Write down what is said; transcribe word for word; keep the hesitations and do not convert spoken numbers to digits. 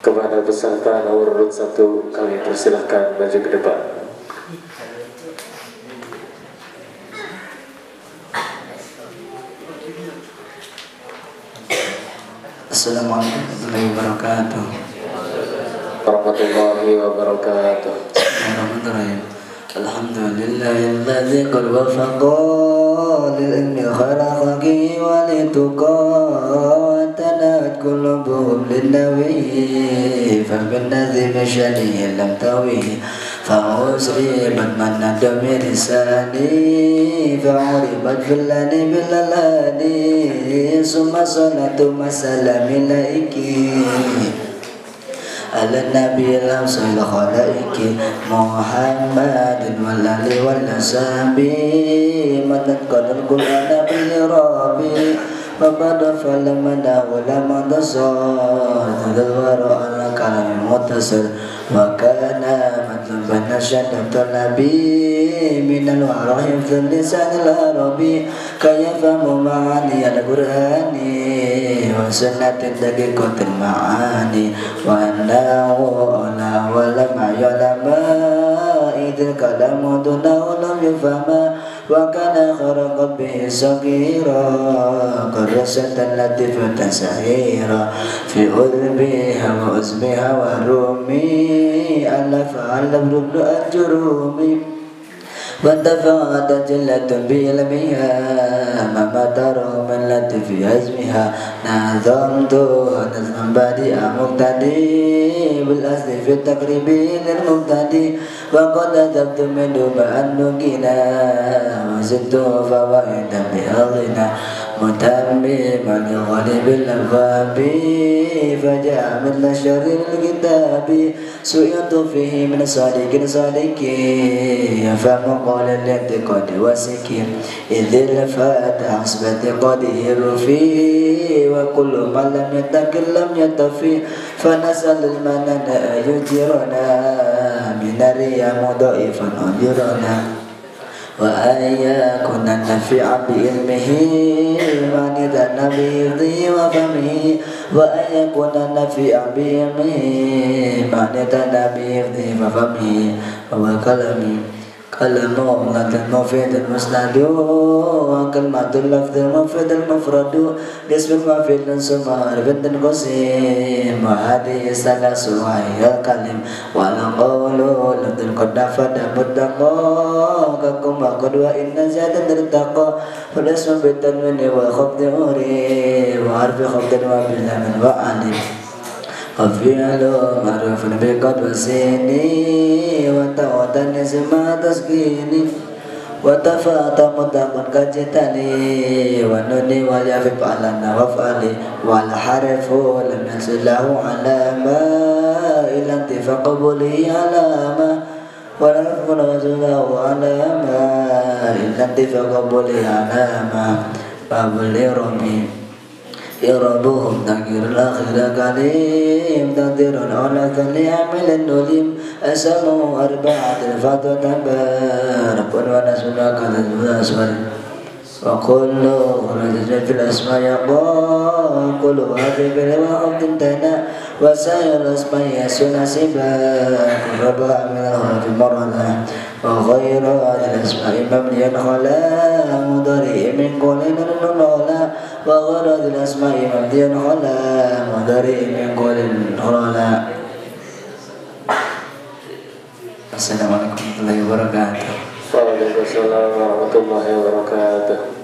Kepada peserta nomor urut satu kami persilahkan maju ke depan. Assalamualaikum warahmatullahi wabarakatuh. Warahmatullahi wabarakatuh. Bismillahirrahmanirrahim. Alhamdulillahilladzi qad wafaqa lil ilmi khalaqi wa lituqa tanat qulubuhum lin nawi fa bin nazim shani lam tawi fa usribat man nadami lisani fa uribat fillani billalani summa salatu masalami laiki ala nabi al-awsal khalaiki Muhammadin walali wal-nasabi matat qadal qur'ana bil-rabi wa bada falamana walamana sar tadal wara'ala kalam mutasar wa kana matluban nasyadatul nabi minal warahi fil lisanil arabi kaya famu ma'ani al-qur'ani wa sunnatin daqiqatil ma'ani wa annahu ala walam ya'lama idil kalamu dunahu lam yufama wa kana kharaqa bihi sagira qarasatan latifatan sahira fi udbiha wa uzbiha wa rumi alaf alam rublu ajrumi وانتفعت جلة بعلمها ما ترى من لطف عزمها نظمت نظما بديع مقتدي بالأصل في التقريب للمبتدي وقد أذبت منه مع النقينا وزدت فوائدا بها غنى متمما لغالب الألفاب فجاء مثل شر الكتاب سئلت فيه من صادق صادق فمقال الاعتقاد وسكين إذ الفتى حسب اعتقاده رفي وكل من لم يتقل لم يطفي فنسأل المنن يجيرنا من الرياء مضاعفا أجرنا وأن يكون النفع بعلمه من ذا بيضه وفمه وأن يكون النفع بعلمه من ذا بيضه وفمه وكلمه كلام مغلق المفيد المسند وكلمة اللفظ المفيد المفرد اسم المفيد سمار بنت القسيم وهذه ثلاث وهي الكلم والقول لفظ قد نفد مدقا ككما قد وإن زاد ارتقى والاسم بالتنوين وخفض أوري وعرف خفض وبلا من وعلم وفعل معروف بقد وسيني وتوتن اسم تسكيني وتفات مطلقا كجتني ونني واليافي فعلنا وفعلي والحرف لم ينزل له علامة إلا انتفاق قبوله علامة ولم يكن له علامة إلا انتفاق قبوله علامة فبلي ربي يربوهم تغيير الآخر كريم تقدير على كل عمل نليم أسموا أربعة الفتوى تبار رب ونسونا كذا الأسفل وكل خرج في الأسماء يقول كل هذه بلوى عبد تنا وسائر الأسماء يسون سبا ربع منه في مرنا وغير هذه الأسماء مبنيا خلا مضارع من كل نولا وغير هذه الأسماء مبنيا خلا مضارع من كل نولا. Assalamualaikum warahmatullahi wabarakatuh. Waalaikumsalam warahmatullahi wabarakatuh.